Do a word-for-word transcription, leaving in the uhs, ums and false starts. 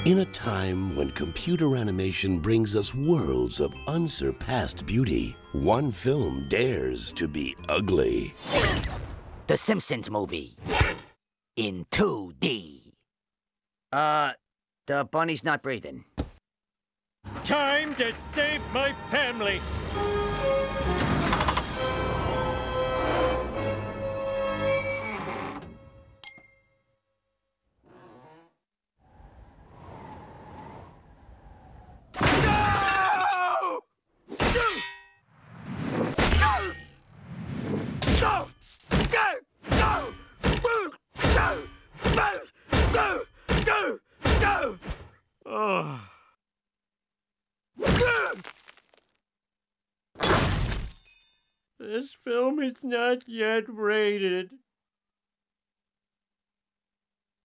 In a time when computer animation brings us worlds of unsurpassed beauty, one film dares to be ugly. The Simpsons movie. In two D. Uh, the bunny's not breathing. Time to save my family! Oh. This film is not yet rated.